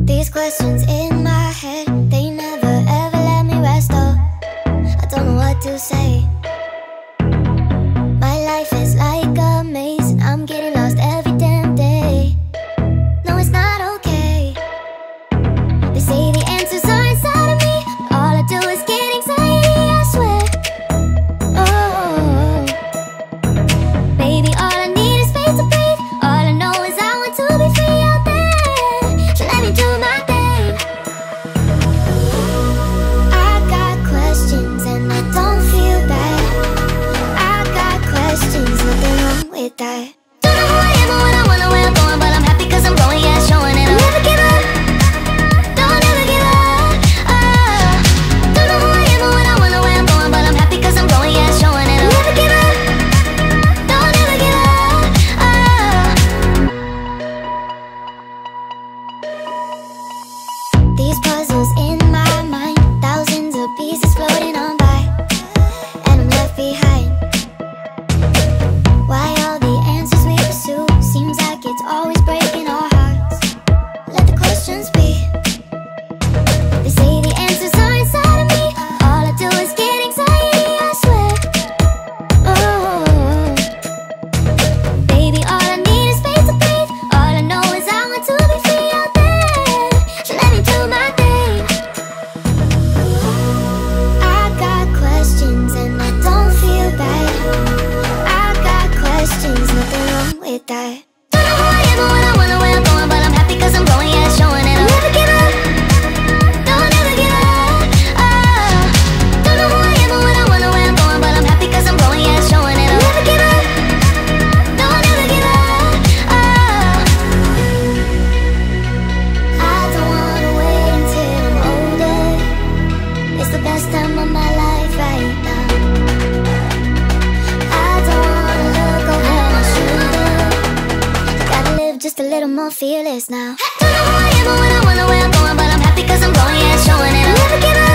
These questions in my head, they never ever let me rest. Oh, I don't know what to say. My life is like a maze, and I'm getting lost every damn day. No, it's not okay. They say the answers are inside of me, but all I do is get anxiety, I swear. Oh, baby, all I need is space to breathe. All I know is I want to be free out there. So let me do my thing. I got questions and I don't feel bad. I got questions, nothing wrong with that. Don't know who I am or what I want or where I'm going, but I'm happy cause I'm growing, yeah, showing it. I'll never give up, don't ever give up. Don't know who I am or what I want or where I'm going, but I'm happy cause I'm growing, yeah, showing it. I'll never give up, don't ever give up. These puzzles in my mind, thousands of pieces floating on by, and I'm left behind. Why all the answers we pursue seems like it's always breaking our hearts. Let the questions be. They say the answers are inside of me, all I do is get anxiety, I swear. Oh, baby, all I need is space to breathe. All I know is I want to be free out there. So let me do my thing. I got questions and I don't feel bad. I got questions, nothing wrong with that. Don't know who I am or what I want or where I'm going, but I'm happy cause I'm growing, yeah, showing it. I'll never give up, don't ever give up. Don't know who I am or what I want or where I'm going, but I'm happy cause I'm growing, yeah, showing it. I'll never give up, don't ever give up. I don't wanna wait until I'm older. It's the best time of my life right now. I don't wanna look over my shoulder. Gotta live just a little more fearless now. Don't know who I am or what I want or where I'm going, but I'm happy cause I'm growing, yeah, showing it. I'll never give up.